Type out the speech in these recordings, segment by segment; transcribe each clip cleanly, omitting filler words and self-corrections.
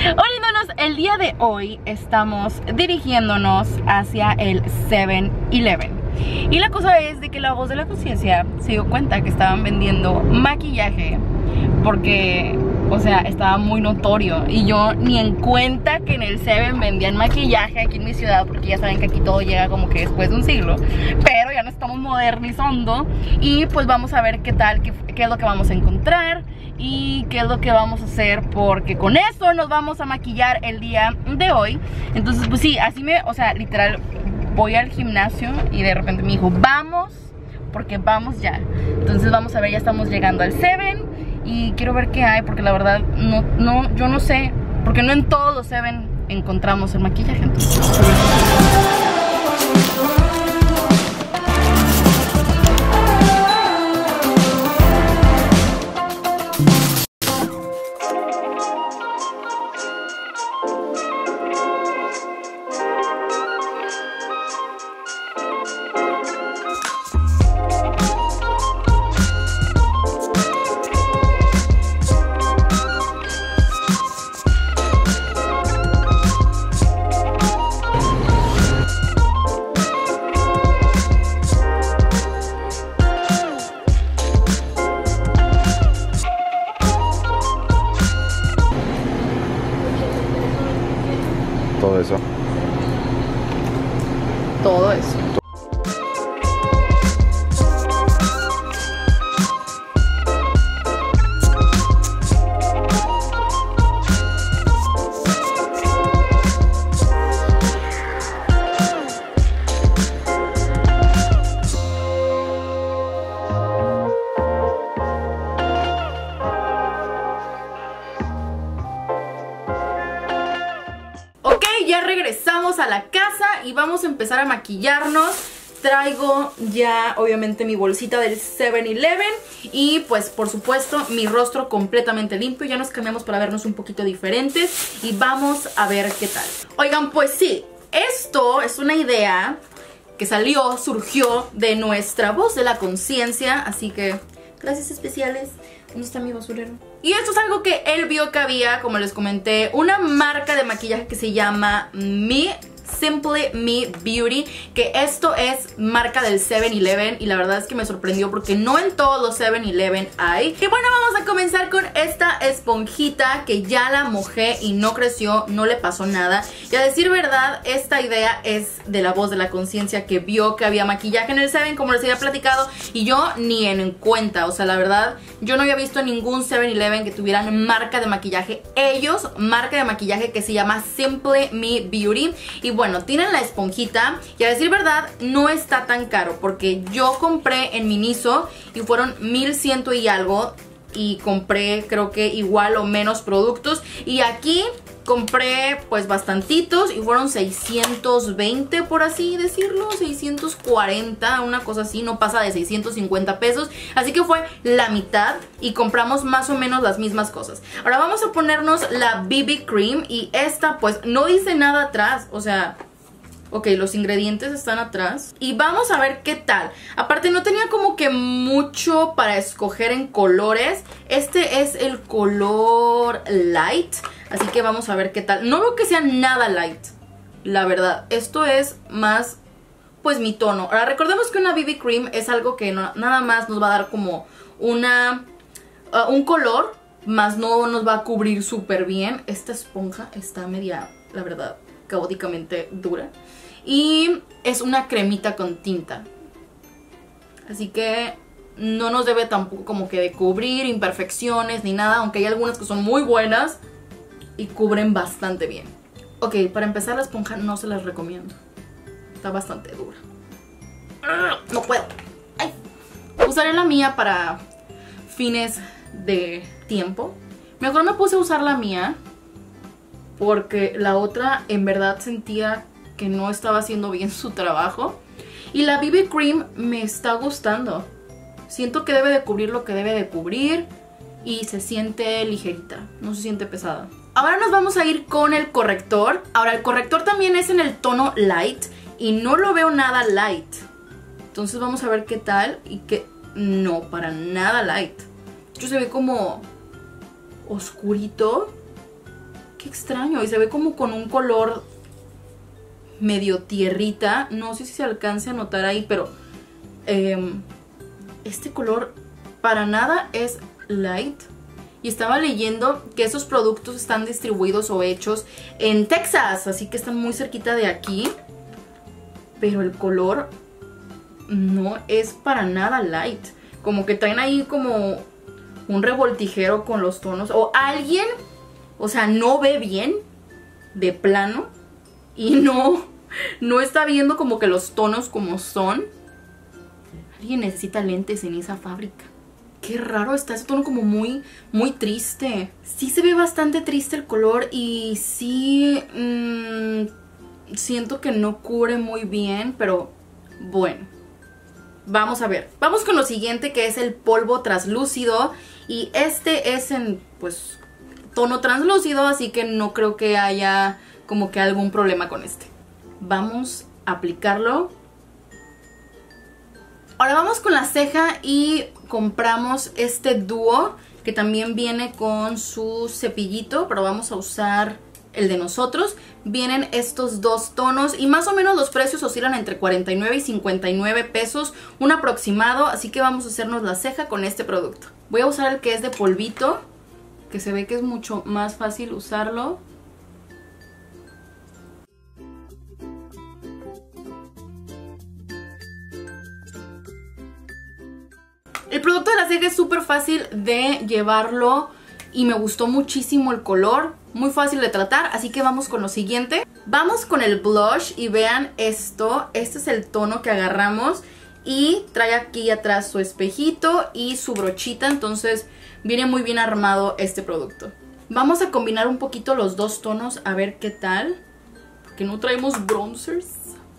Oriéndonos, el día de hoy estamos dirigiéndonos hacia el 7-Eleven. Y la cosa es de que la voz de la conciencia se dio cuenta que estaban vendiendo maquillaje porque, o sea, estaba muy notorio. Y yo ni en cuenta que en el 7 vendían maquillaje aquí en mi ciudad, porque ya saben que aquí todo llega como que después de un siglo. Pero ya nos estamos modernizando y pues vamos a ver qué tal, qué es lo que vamos a encontrar y qué es lo que vamos a hacer, porque con eso nos vamos a maquillar el día de hoy. Entonces pues sí, así o sea, literal, voy al gimnasio y de repente me dijo, vamos, porque vamos ya. Entonces vamos a ver, ya estamos llegando al 7 y quiero ver qué hay, porque la verdad yo no sé, porque no en todos los 7 encontramos el maquillaje. Entonces, todo eso. todo eso. Ya regresamos a la casa y vamos a empezar a maquillarnos. Traigo ya obviamente mi bolsita del 7-Eleven y pues por supuesto mi rostro completamente limpio. Ya nos cambiamos para vernos un poquito diferentes y vamos a ver qué tal. Oigan, pues sí, esto es una idea que surgió de nuestra voz de la conciencia, así que gracias especiales. ¿Dónde está mi basurero? Y esto es algo que él vio que había, como les comenté, una marca de maquillaje que se llama Simply Me Beauty, que esto es marca del 7-Eleven y la verdad es que me sorprendió porque no en todos los 7-Eleven hay. Y bueno, vamos a comenzar con esta esponjita que ya la mojé y no creció, no le pasó nada. Y a decir verdad, esta idea es de la voz de la conciencia que vio que había maquillaje en el 7, como les había platicado, y yo ni en cuenta. O sea, la verdad, yo no había visto ningún 7-Eleven que tuvieran marca de maquillaje. Ellos, marca de maquillaje que se llama Simply Me Beauty. Y bueno, tienen la esponjita y a decir verdad no está tan caro, porque yo compré en Miniso y fueron 1100 y algo, y compré creo que igual o menos productos, y aquí compré pues bastantitos y fueron 620, por así decirlo, 640, una cosa así, no pasa de 650 pesos, así que fue la mitad y compramos más o menos las mismas cosas. Ahora vamos a ponernos la BB Cream y esta pues no dice nada atrás, o sea, ok, los ingredientes están atrás y vamos a ver qué tal. Aparte no tenía como que mucho para escoger en colores. Este es el color light, así que vamos a ver qué tal. No veo que sea nada light, la verdad. Esto es más pues mi tono. Ahora recordemos que una BB Cream es algo que nada más nos va a dar como un color, más no nos va a cubrir súper bien. Esta esponja está media, la verdad, caóticamente dura. Y es una cremita con tinta, así que no nos debe tampoco como que de cubrir imperfecciones ni nada, aunque hay algunas que son muy buenas y cubren bastante bien. Ok, para empezar la esponja no se las recomiendo, está bastante dura. No puedo. Ay. Usaré la mía para fines de tiempo. Mejor me puse a usar la mía porque la otra en verdad sentía que no estaba haciendo bien su trabajo. Y la BB Cream me está gustando. Siento que debe de cubrir lo que debe de cubrir y se siente ligerita, no se siente pesada. Ahora nos vamos a ir con el corrector. Ahora el corrector también es en el tono light y no lo veo nada light. Entonces vamos a ver qué tal y que no, para nada light. De hecho se ve como oscurito. Qué extraño. Y se ve como con un color medio tierrita. No sé si se alcance a notar ahí, pero este color para nada es light. Y estaba leyendo que esos productos están distribuidos o hechos en Texas, así que están muy cerquita de aquí. Pero el color no es para nada light. Como que traen ahí como un revoltijero con los tonos. O alguien, o sea, no ve bien de plano. Y no está viendo como que los tonos como son. Alguien necesita lentes en esa fábrica. Qué raro está ese tono, como muy triste. Sí se ve bastante triste el color y sí siento que no cubre muy bien, pero bueno. Vamos a ver. Vamos con lo siguiente, que es el polvo translúcido. Y este es en, pues, tono translúcido, así que no creo que haya como que algún problema con este. Vamos a aplicarlo. Ahora vamos con la ceja y compramos este dúo que también viene con su cepillito, pero vamos a usar el de nosotros. Vienen estos dos tonos y más o menos los precios oscilan entre 49 y 59 pesos, un aproximado, así que vamos a hacernos la ceja con este producto. Voy a usar el que es de polvito, que se ve que es mucho más fácil usarlo. El producto de la ceja es súper fácil de llevarlo y me gustó muchísimo el color, muy fácil de tratar, así que vamos con lo siguiente. Vamos con el blush y vean esto, este es el tono que agarramos y trae aquí atrás su espejito y su brochita, entonces viene muy bien armado este producto. Vamos a combinar un poquito los dos tonos a ver qué tal, porque no traemos bronzers.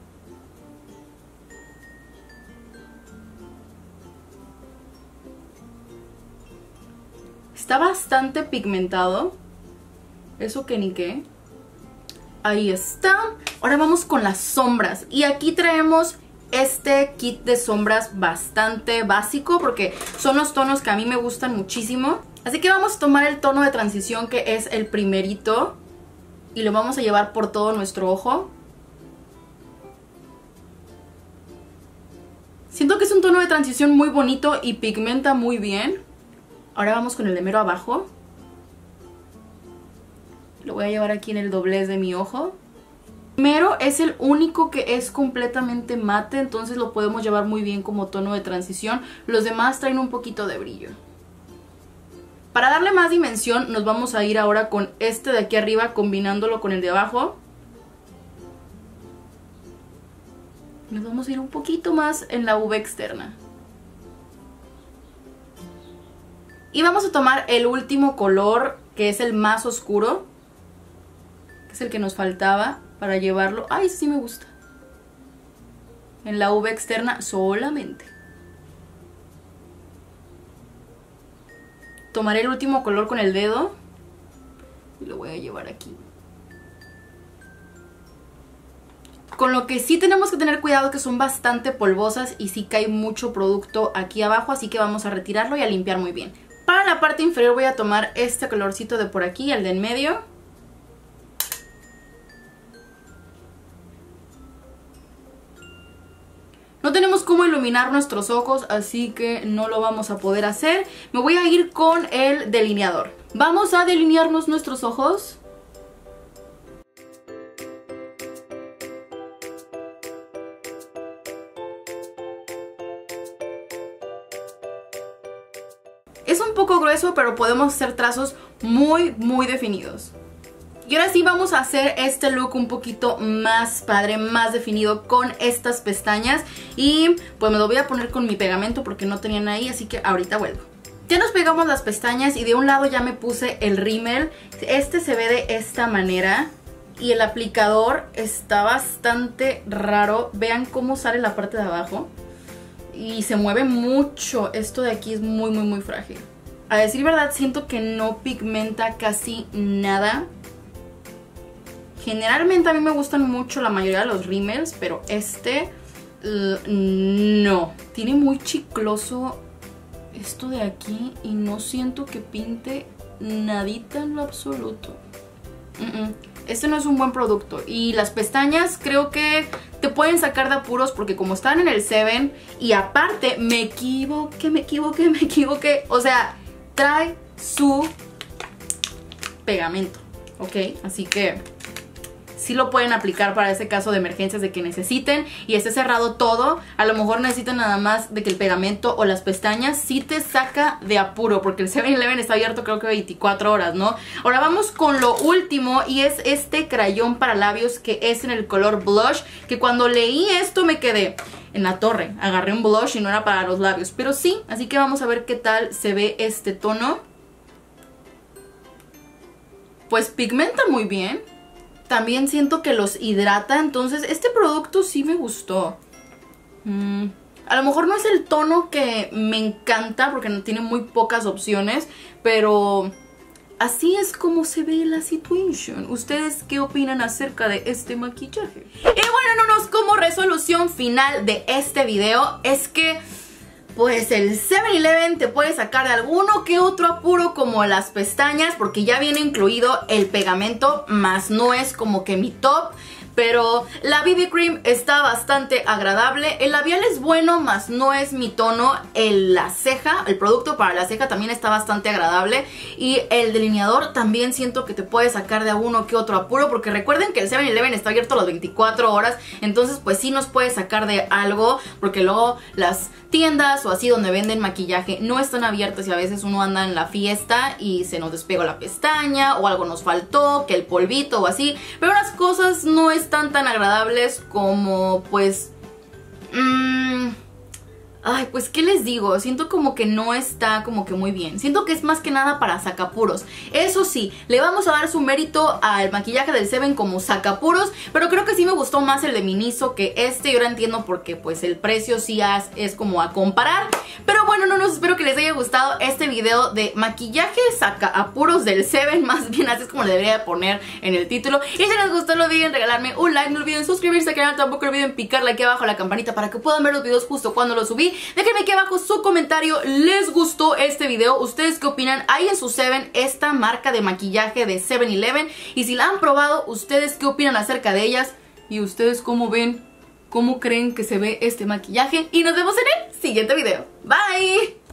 Está bastante pigmentado. Eso que ni qué. Ahí está. Ahora vamos con las sombras. Y aquí traemos este kit de sombras bastante básico, porque son los tonos que a mí me gustan muchísimo. Así que vamos a tomar el tono de transición, que es el primerito, y lo vamos a llevar por todo nuestro ojo. Siento que es un tono de transición muy bonito y pigmenta muy bien. Ahora vamos con el de mero abajo. Lo voy a llevar aquí en el doblez de mi ojo. Mero es el único que es completamente mate, entonces lo podemos llevar muy bien como tono de transición. Los demás traen un poquito de brillo. Para darle más dimensión nos vamos a ir ahora con este de aquí arriba, combinándolo con el de abajo. Nos vamos a ir un poquito más en la V externa. Y vamos a tomar el último color, que es el más oscuro, que es el que nos faltaba para llevarlo. ¡Ay, sí me gusta! En la V externa solamente. Tomaré el último color con el dedo y lo voy a llevar aquí. Con lo que sí tenemos que tener cuidado, que son bastante polvosas y sí cae mucho producto aquí abajo, así que vamos a retirarlo y a limpiar muy bien. Para la parte inferior voy a tomar este colorcito de por aquí, el de en medio. No tenemos cómo iluminar nuestros ojos, así que no lo vamos a poder hacer. Me voy a ir con el delineador. Vamos a delinearnos nuestros ojos. Es un poco grueso, pero podemos hacer trazos muy definidos. Y ahora sí vamos a hacer este look un poquito más padre, más definido con estas pestañas. Y pues me lo voy a poner con mi pegamento porque no tenían ahí, así que ahorita vuelvo. Ya nos pegamos las pestañas y de un lado ya me puse el rímel. Este se ve de esta manera y el aplicador está bastante raro. Vean cómo sale la parte de abajo. Y se mueve mucho. Esto de aquí es muy frágil. A decir verdad, siento que no pigmenta casi nada. Generalmente a mí me gustan mucho la mayoría de los rímels, pero este no. Tiene muy chicloso esto de aquí y no siento que pinte nadita en lo absoluto. Este no es un buen producto. Y las pestañas creo que te pueden sacar de apuros porque como están en el 7 y aparte me equivoqué. O sea, trae su pegamento, ¿ok? Así que sí lo pueden aplicar para ese caso de emergencias de que necesiten y esté cerrado todo. A lo mejor necesitan nada más de que el pegamento o las pestañas sí te saca de apuro, porque el 7-Eleven está abierto creo que 24 horas, ¿no? Ahora vamos con lo último y es este crayón para labios que es en el color blush, que cuando leí esto me quedé en la torre. Agarré un blush y no era para los labios, pero sí, así que vamos a ver qué tal se ve este tono. Pues pigmenta muy bien. También siento que los hidrata, entonces este producto sí me gustó. A lo mejor no es el tono que me encanta porque tiene muy pocas opciones, pero así es como se ve la situación. ¿Ustedes qué opinan acerca de este maquillaje? Y bueno, como resolución final de este video es que pues el 7-Eleven te puede sacar de alguno que otro apuro como las pestañas, porque ya viene incluido el pegamento, más no es como que mi top. Pero la BB Cream está bastante agradable. El labial es bueno, más no es mi tono. La ceja, el producto para la ceja también está bastante agradable. Y el delineador también siento que te puede sacar de uno que otro apuro, porque recuerden que el 7-Eleven está abierto las 24 horas. Entonces pues sí nos puede sacar de algo, porque luego las tiendas o así donde venden maquillaje no están abiertas y a veces uno anda en la fiesta y se nos despegó la pestaña o algo nos faltó, que el polvito o así. Pero las cosas no están tan agradables como pues... Ay, pues ¿qué les digo? Siento como que no está como que muy bien. Siento que es más que nada para sacapuros. Eso sí, le vamos a dar su mérito al maquillaje del 7 como sacapuros, pero creo que sí me gustó más el de Miniso que este. Yo ahora entiendo porque pues el precio sí es como a comparar. Pero bueno, espero que les haya gustado este video de maquillaje sacapuros del 7. Más bien así es como le debería poner en el título. Y si les gustó no olviden regalarme un like, no olviden suscribirse al canal, tampoco olviden picarle aquí abajo a la campanita para que puedan ver los videos justo cuando los subí. Déjenme aquí abajo su comentario, ¿les gustó este video? ¿Ustedes qué opinan? ¿Hay en su 7 esta marca de maquillaje de 7-Eleven? Y si la han probado, ¿ustedes qué opinan acerca de ellas? ¿Y ustedes cómo ven? ¿Cómo creen que se ve este maquillaje? Y nos vemos en el siguiente video. Bye.